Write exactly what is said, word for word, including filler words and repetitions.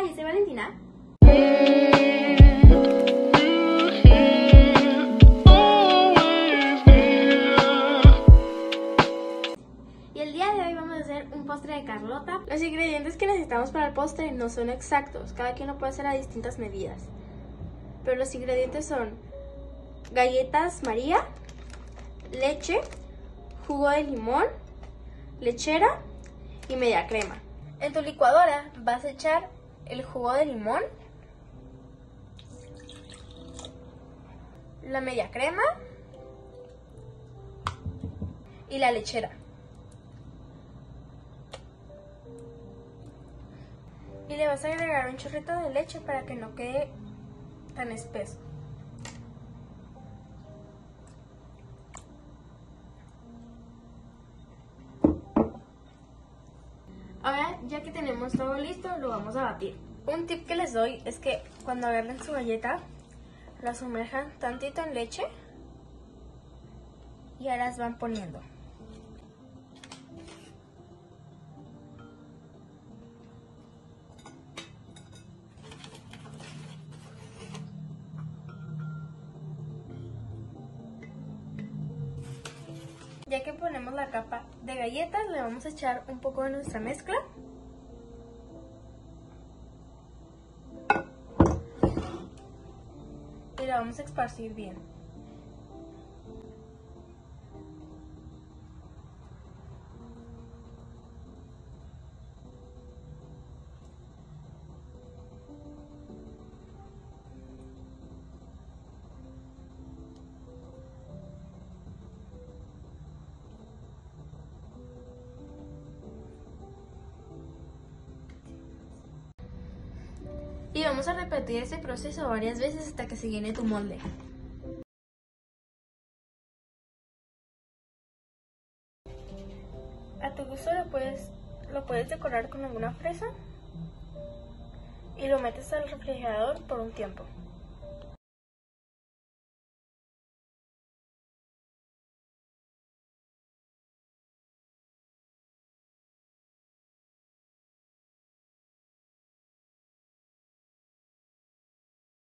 Hola, yo soy Valentina. Y el día de hoy vamos a hacer un postre de Carlota. Los ingredientes que necesitamos para el postre no son exactos, cada quien lo puede hacer a distintas medidas. Pero los ingredientes son galletas María, leche, jugo de limón, lechera y media crema. En tu licuadora vas a echar el jugo de limón, la media crema y la lechera. Y le vas a agregar un chorrito de leche para que no quede tan espeso. Ahora, ya que tenemos todo listo, lo vamos a batir. Un tip que les doy es que cuando agarren su galleta, la sumerjan tantito en leche y ahora las van poniendo. Ya que ponemos la capa de galletas, le vamos a echar un poco de nuestra mezcla. Y la vamos a esparcir bien. Y vamos a repetir este proceso varias veces hasta que se llene tu molde. A tu gusto lo puedes, lo puedes decorar con alguna fresa y lo metes al refrigerador por un tiempo.